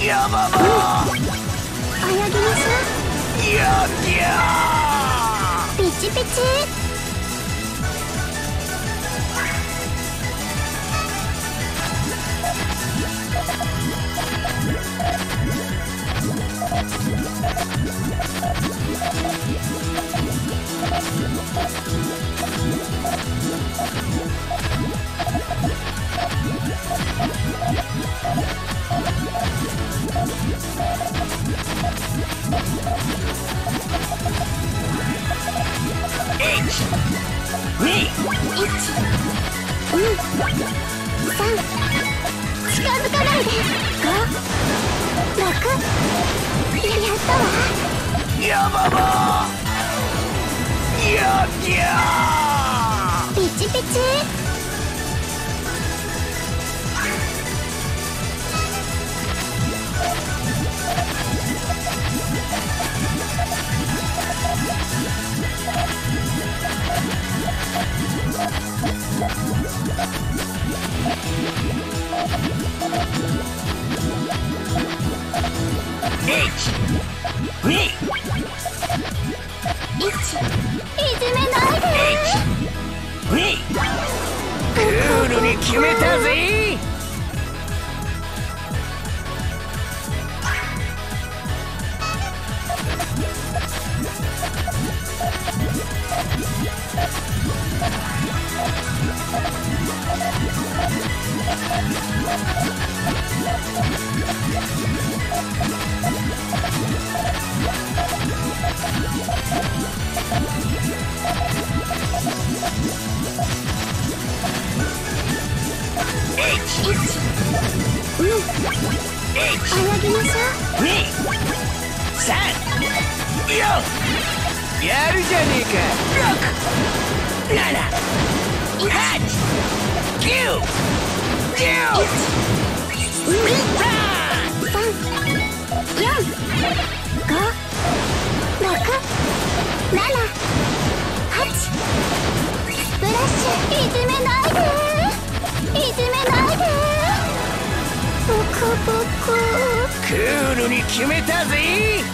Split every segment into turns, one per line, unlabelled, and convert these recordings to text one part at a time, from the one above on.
やばば
あやぎましょ
う。やぎゃ
う。ピチピチ。近づかないで。5、6。やったわ。
やばばやぎゃ
ピチピチ。いじめないで。
クールに決めたぜ。
あやぎましょう。
3、4。やるじゃねえか。6、7、8、9、10。
3、4、5、6、7、8。スプラッシュ。いじめないで。いじめないで。ボコボコ。
クールに決めたぜ。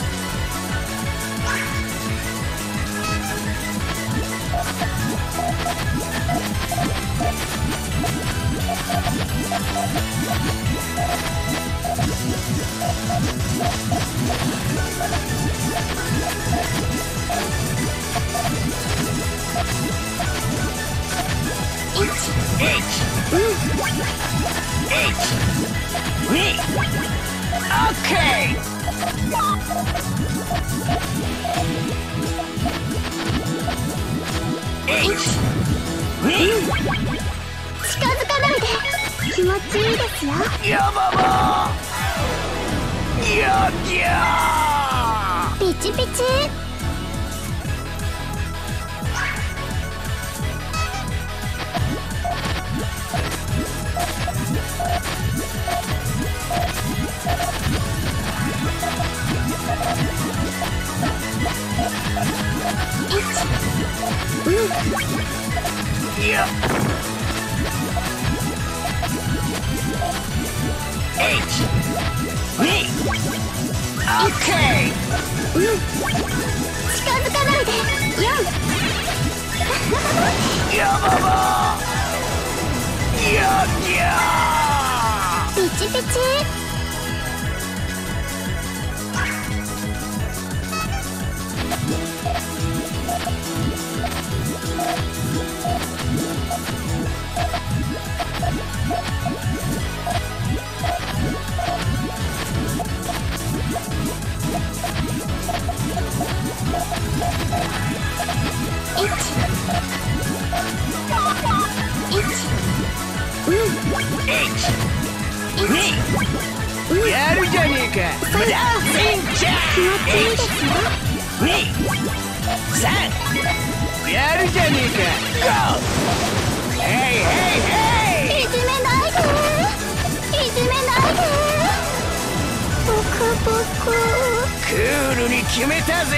オッケー。
近づかないで。気持ちいいですよ。
やばばやぎゃ
ピチピチ。
やオッケー。
近づかないで。4。
やばばやぎゃ
ピチピチ。
やるじゃねえか。ダンシングジャ
気持ちいいですよ。
3。やるじゃねえか。ゴー。ヘイヘイヘイ。
いじめないで。いじめないで。ボコボコ。
クールに決めたぜ。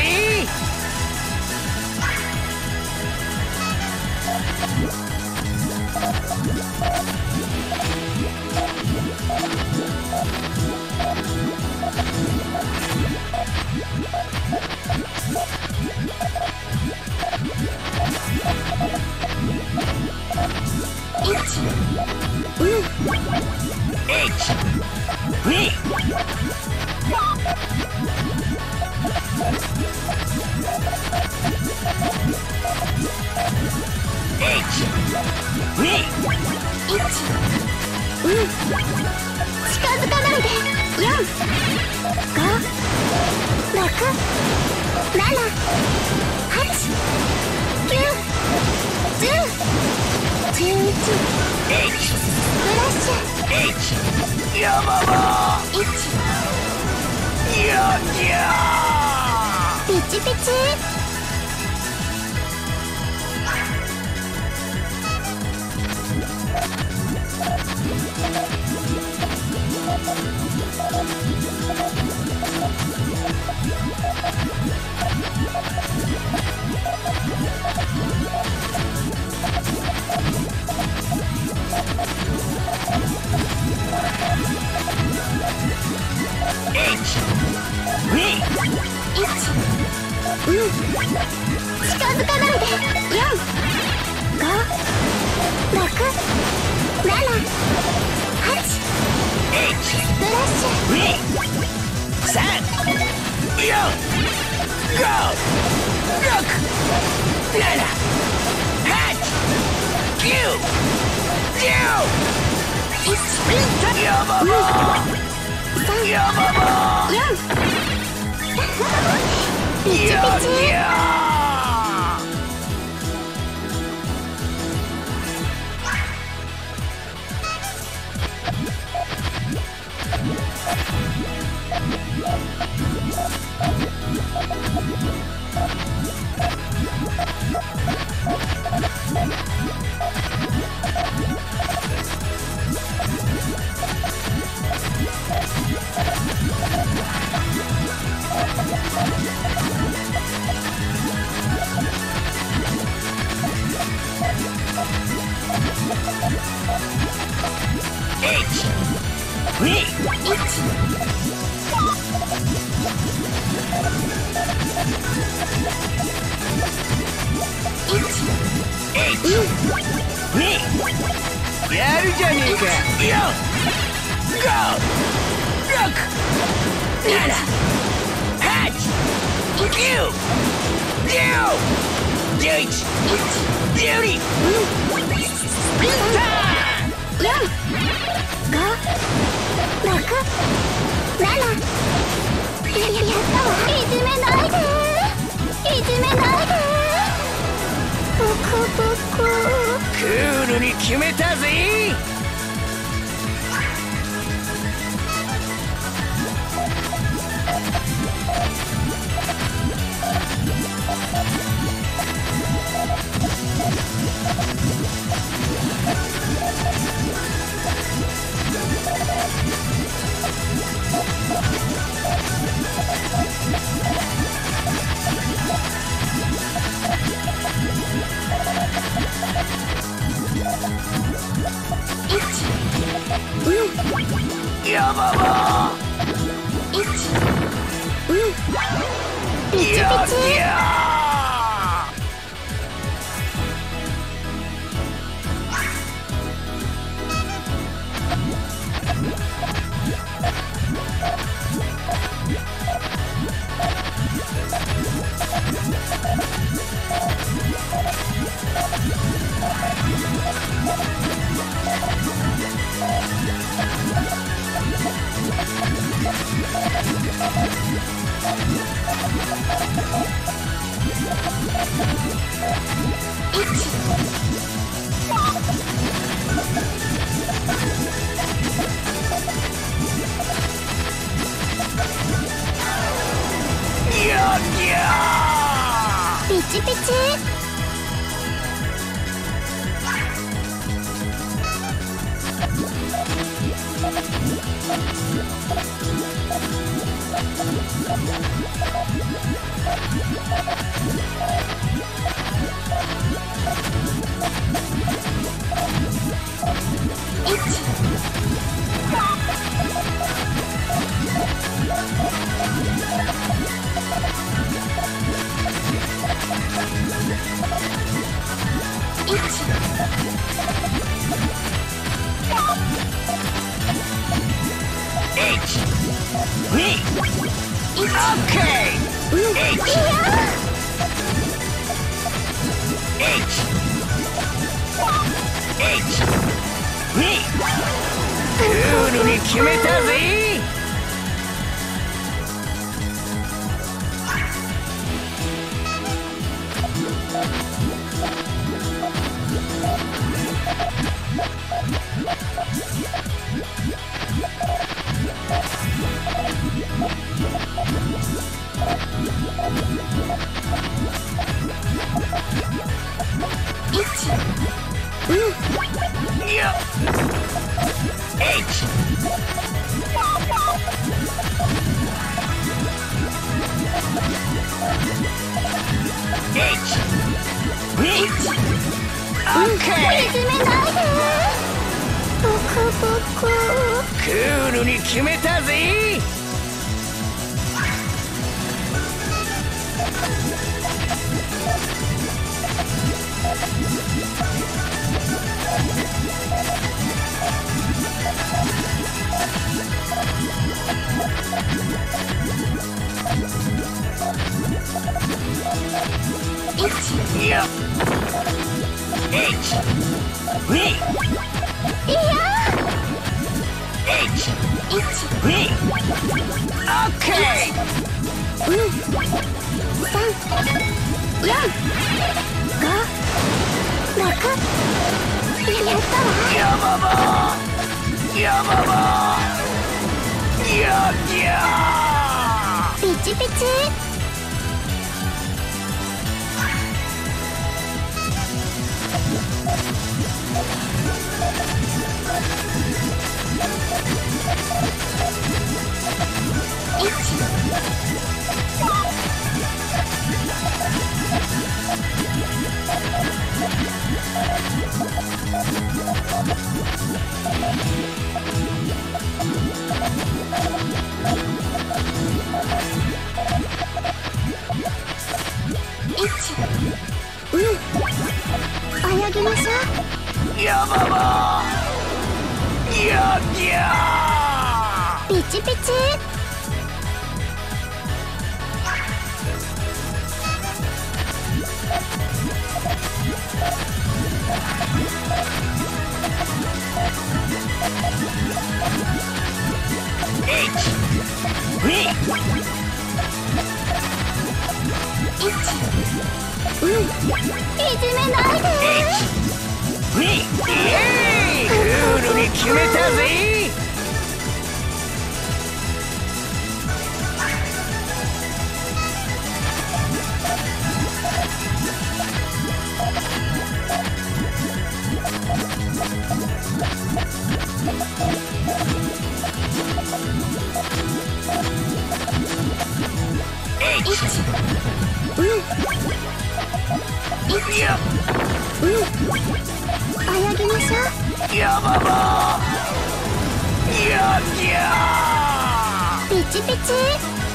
近づかないで。4、5、6、7、8、9、10、11、フラッシュ、
やばば
1、
やぎゃ
ピチピチ。近づかないで。4、5、6、7、8、フラッシュ、
3、4、5、6、7、8、9、10、やばばやばば
4、ピチピチ。
やるじゃねえか。4、5、6、7、8、9、10、11、12、スプリンター。
4、5、6、7。やったわ。いじめないで。いじめないで。ボコボコ。
クールに決めたぜ。やばば
1、ピチピチ。ピチピチ。1、
クールに決めたぜ。クールに決めたぜ。
ピチピチ。泳ぎましょう。
やばばやぎゃ
ピチピチ。いじめないで。
クールに決めたぜ。
泳ぎましょう。
やばばやぎゃ
ピチピチ。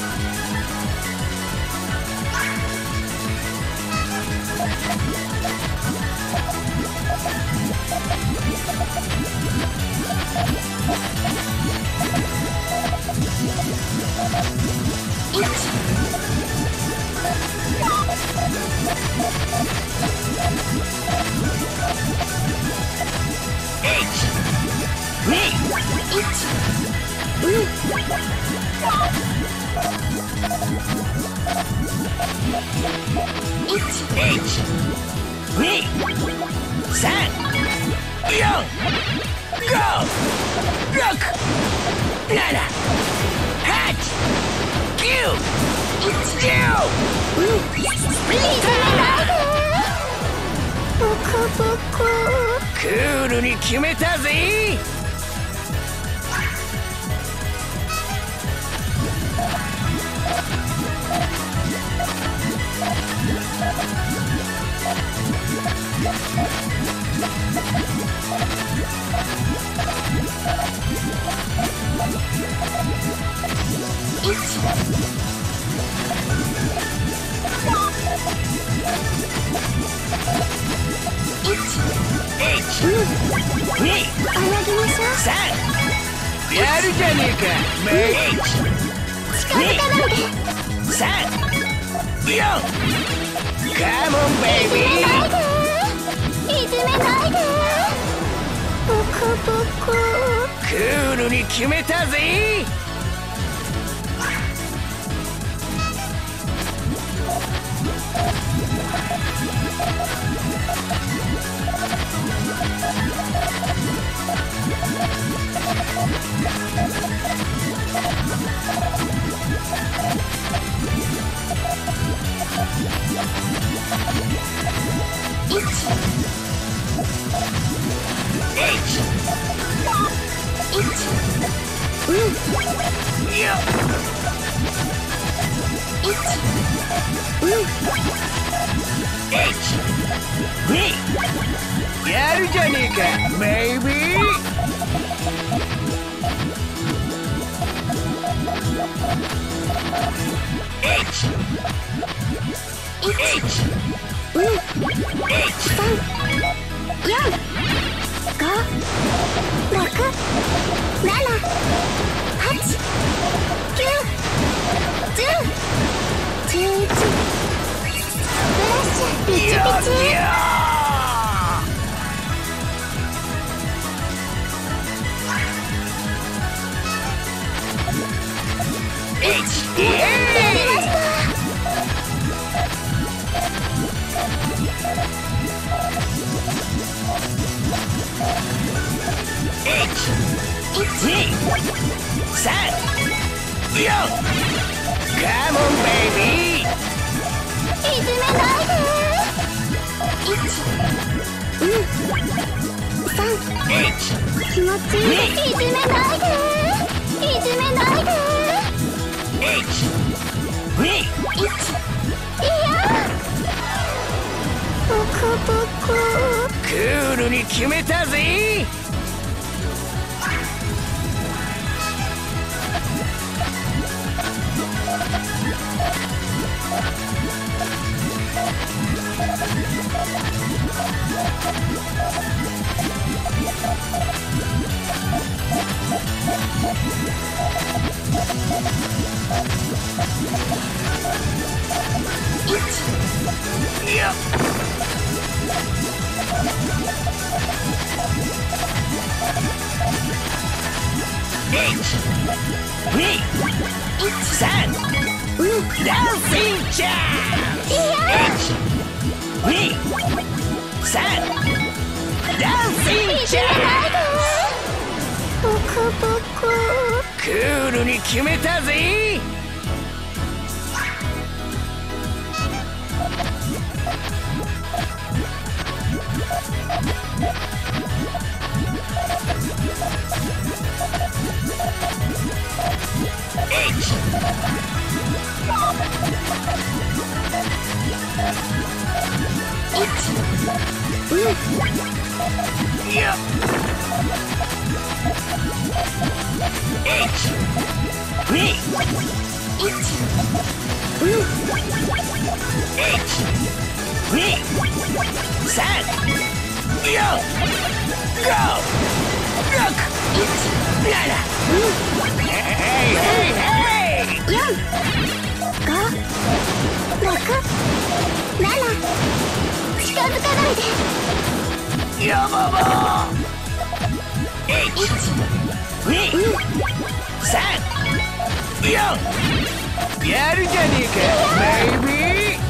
クールに決めたぜ。
泳ぎまし
やるじゃねえか。
近づかないで。
3、4、カモンベイビー。
いじめないで。ボコボコ。
クールに決めたぜ。やるじゃねえか、ベイビー。クールに決めたぜ。クールに決めたぜ。やるじゃねえか、ベイビー。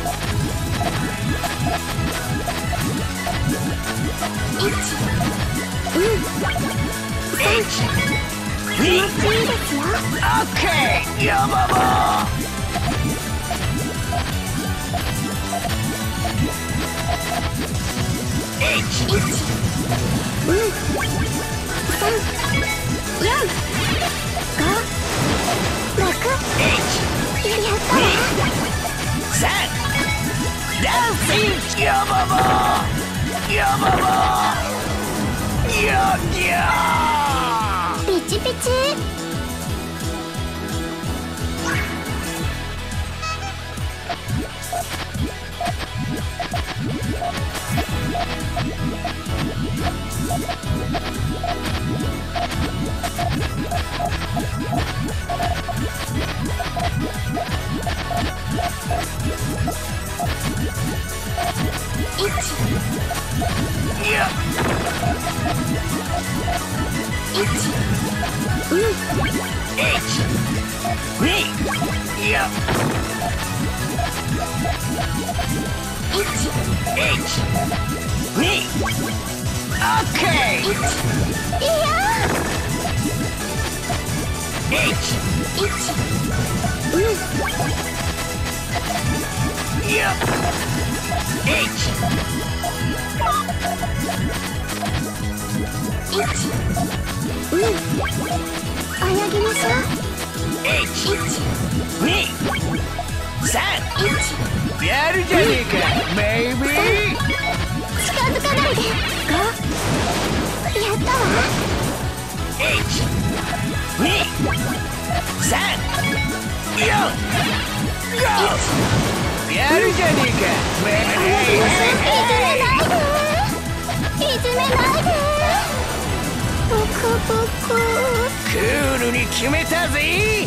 オッケー、ヤババ。ヤババヤババヤギャー
ピチピチ。
やるじゃねえか、メイビー。
近づかないで。5。やったわ。
1、2、3、4、5。やるじゃねえか、メイビー。いじめないで。ボコボコ。クールに決めたぜ。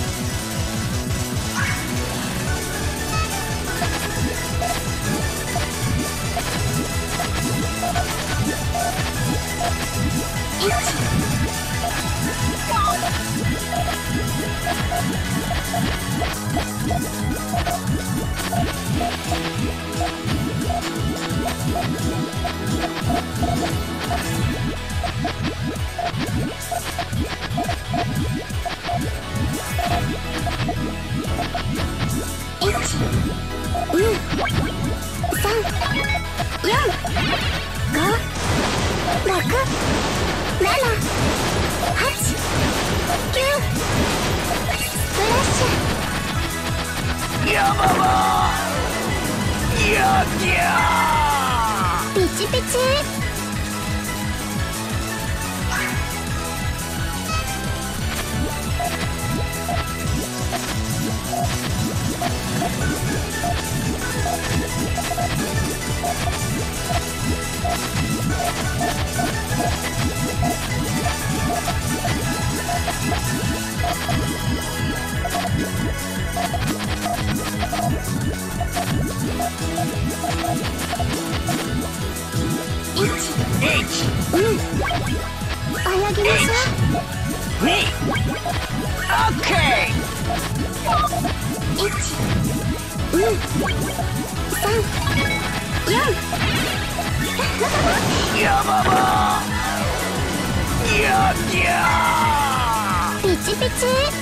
ピチピチ。泳ぎましょう。2、OK。1、2、3、4。やばば。やっやー。ピチピチ。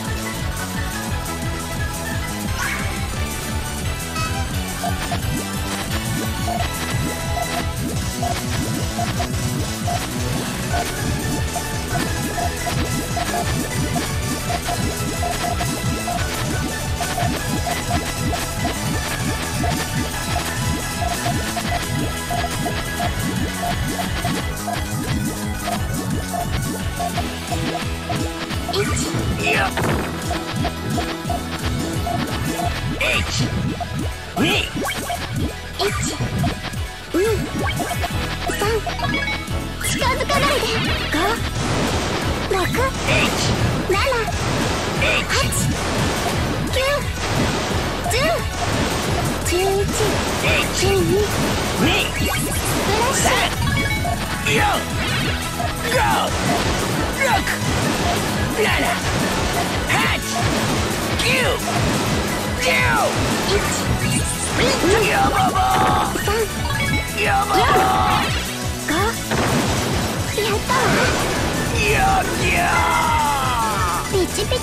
近づかないで。5、6、7、8、9、10、11、12、プラッシュ。4、5、6、7、8、9、10、やばば。やばば。やったわ。やっやー。ピチピチ。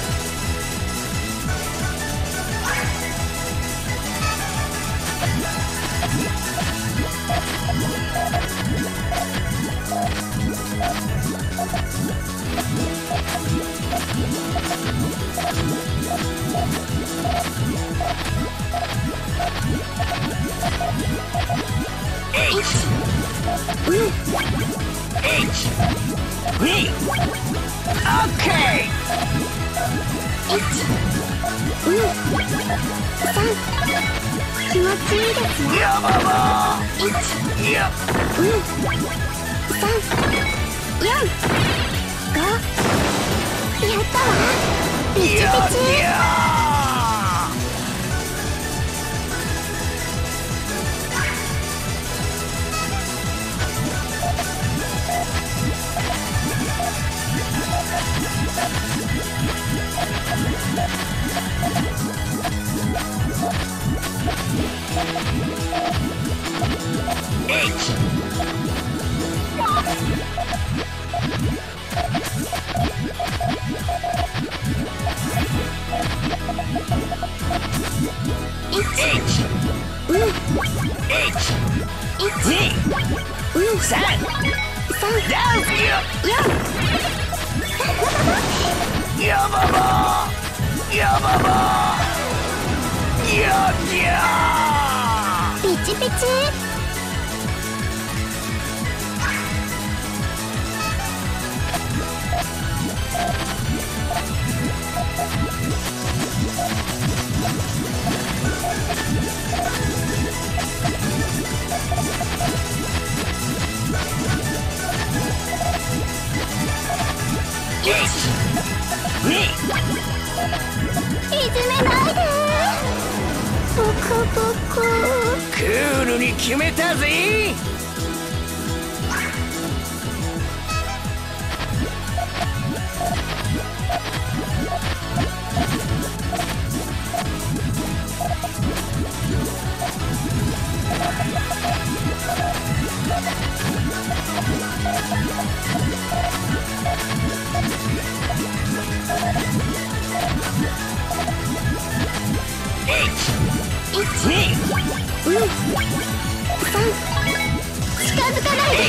気持ちいいですね。やばば。1、2、3、4、5。やったわ。
ピチピチ。ピチピチ。いじめないで。ボコボコ。
クールに決めたぜ。
近づかないで。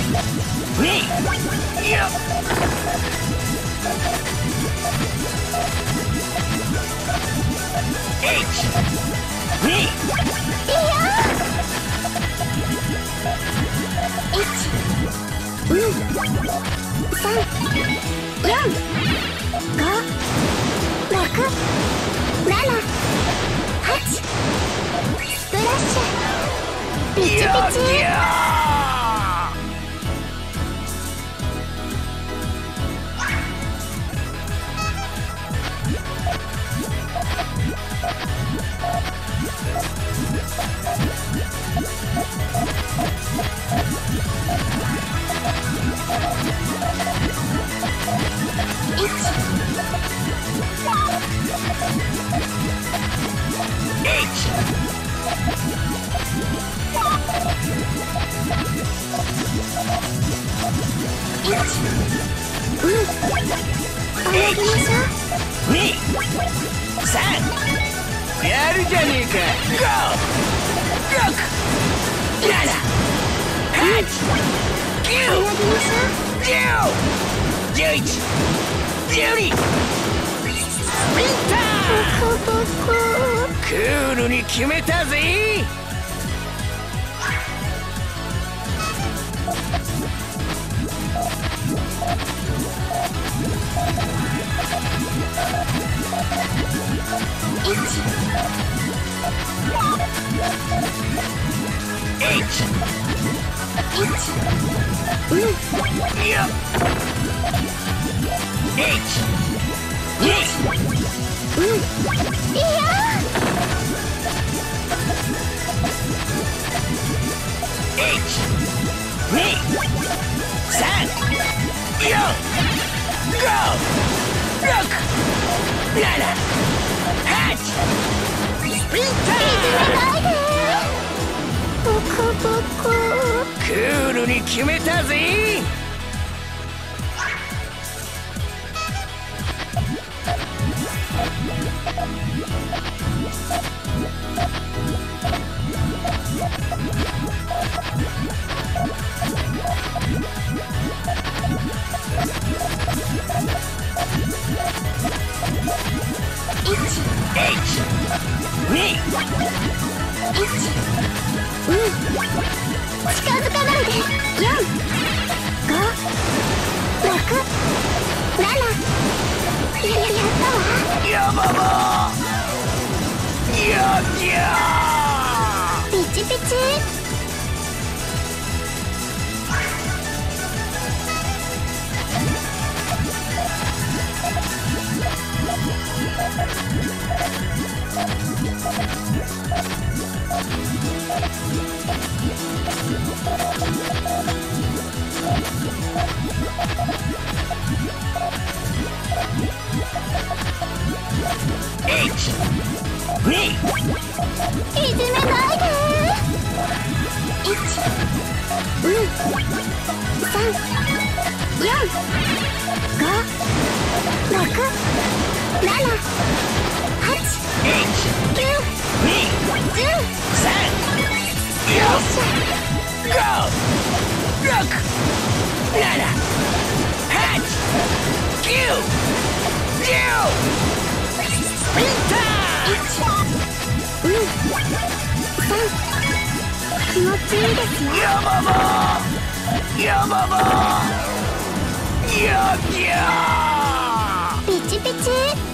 スプラッシュ。ピチピチ。
やるじゃねえか。クールに決めたぜ。クールに決めたぜ。
近づかないで。
やばば。
ピチピチ。
H 2
いじめないで。1、2、3、4、5、6、7、8、
H
9、
2
10。
3 4 5 6 7 8 9 10スピンター。
1、2、3。気持ちいいですよ。
やばばやばばやぎゃー。
ピチピチ。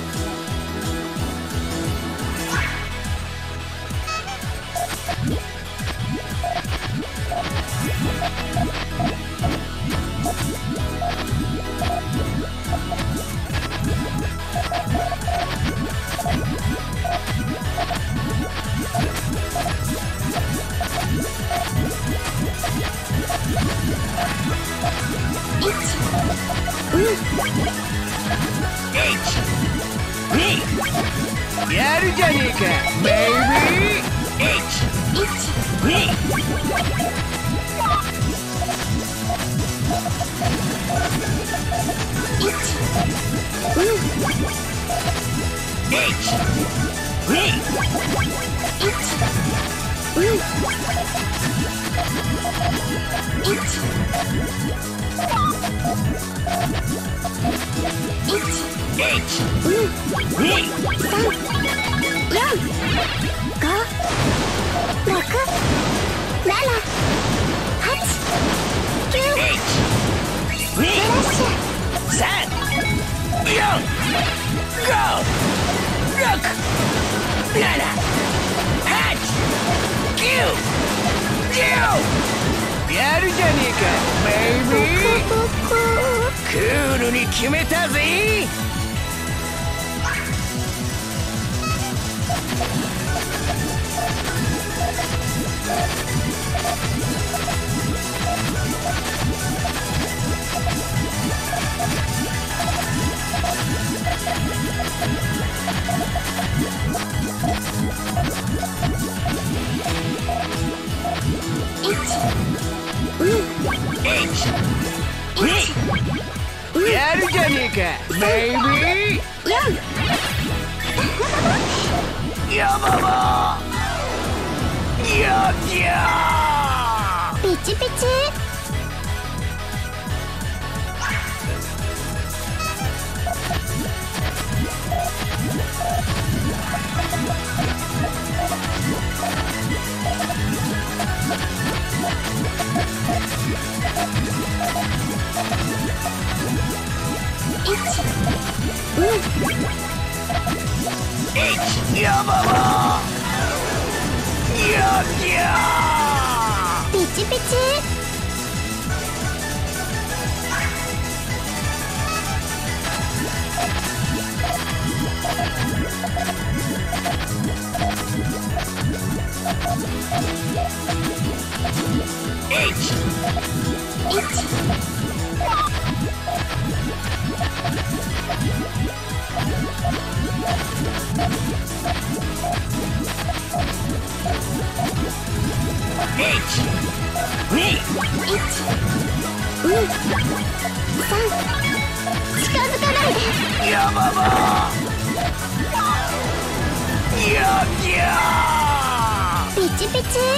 やるじゃねえかベイビー。 H 2 H やるじゃねえかベイビー。クールに決めたぜ。やるじゃねえかベイビー。やばばやぎゃー。
ピチピチ。
やばばやぎゃー。
ピチピチ。近づかないで。
やばばやぎゃー。
ピチピチ。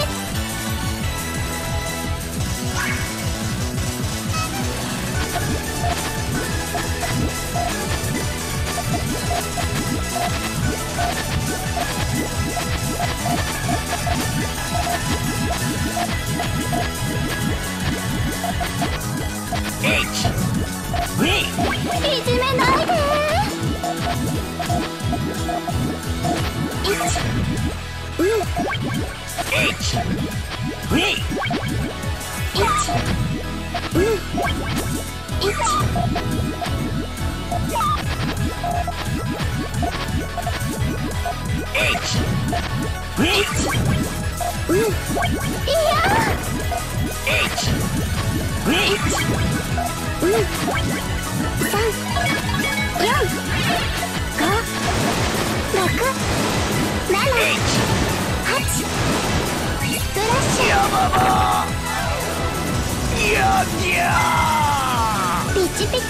いじめないで。3、4 シュ
やばばやぎゃ
ピチピチ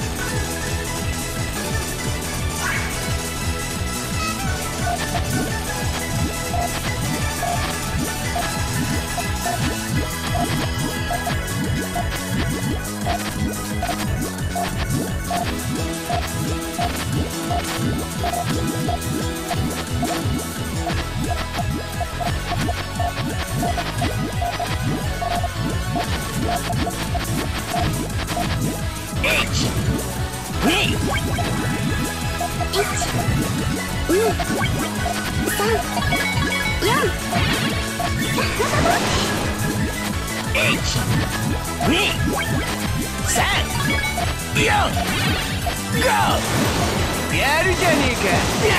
やるじゃねえか。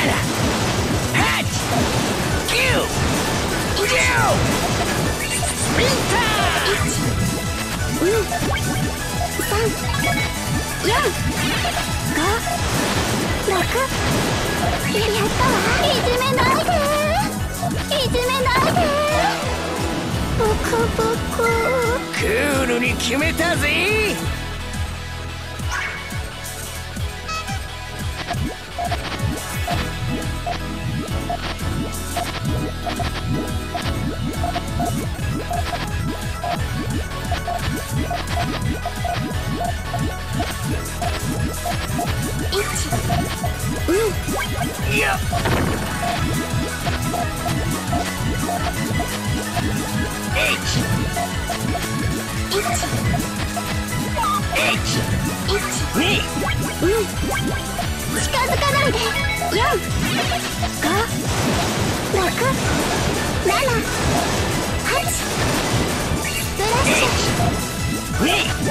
スピンタ
やったわ。いじめないでいじめないで。ボコボコ
クールに決めたぜ。いや
近づかないで。4、5、6、7、8。ブラッシュ。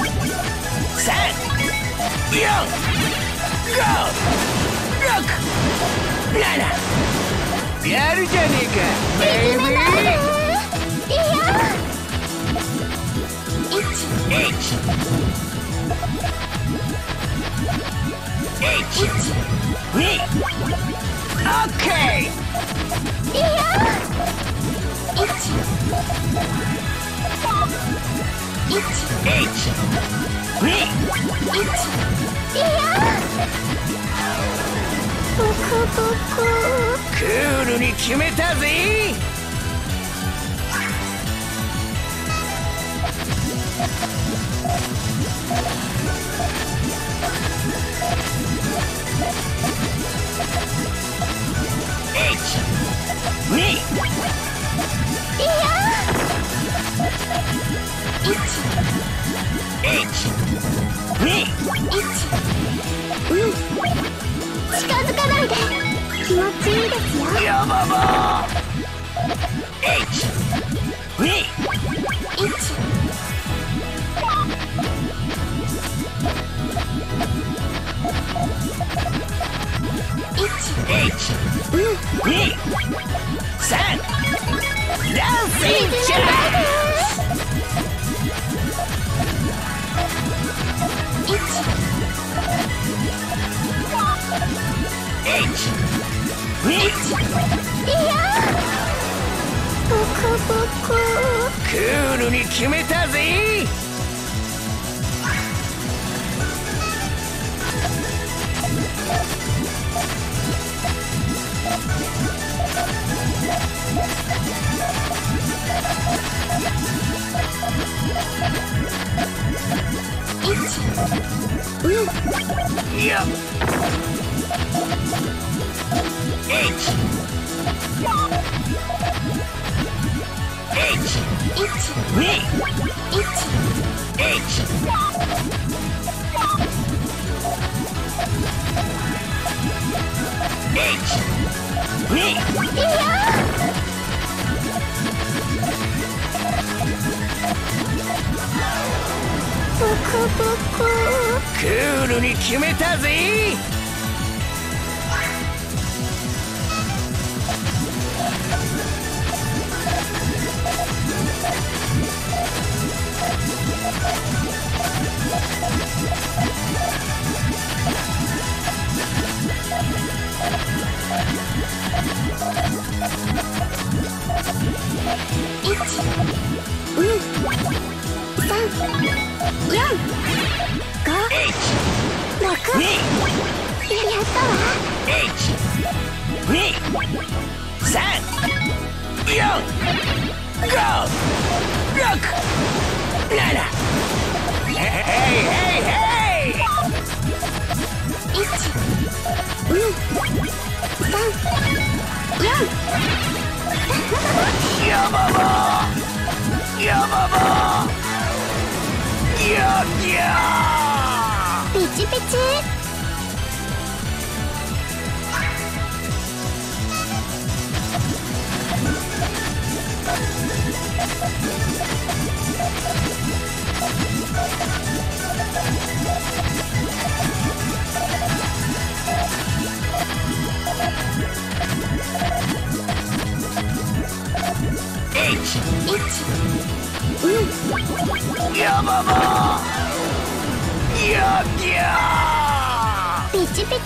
3、4、5、6、7。やるじゃねえか。ベイビー。
いや。
オッケー。
いや。ボコボコ
クールに決めたぜ。
いや。近づかないで。気持ちいいですよ。
やばば3、ダンスインチャー
ボコボコ
クールに決めたぜ。いや
ボコボコ
クールに決めたぜ。
ピチピチ。
やばばやぎゃ
ピチピチ。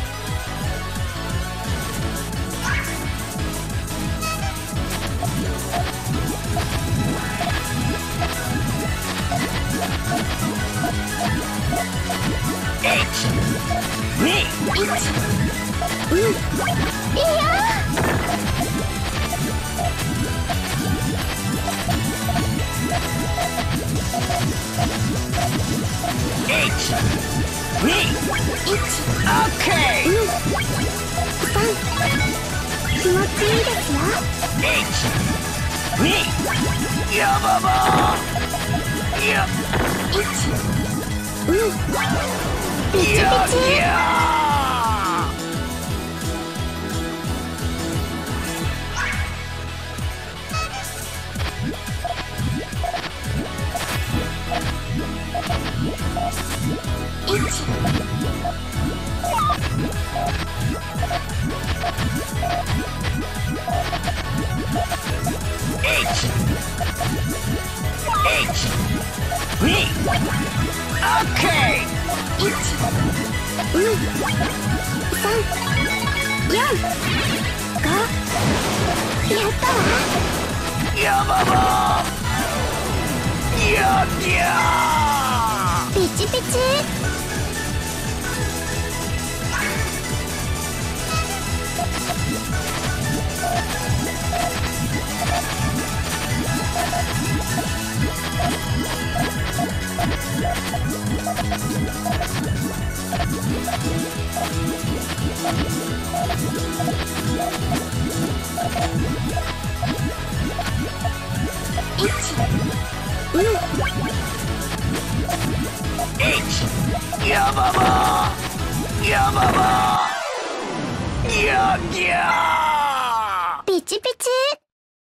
いや気持ちいいですよ。
やばばや
ピチピチ。
やばばやぎゃ
ピチピチ。
やばばやばばやぎゃ
ピチピチ。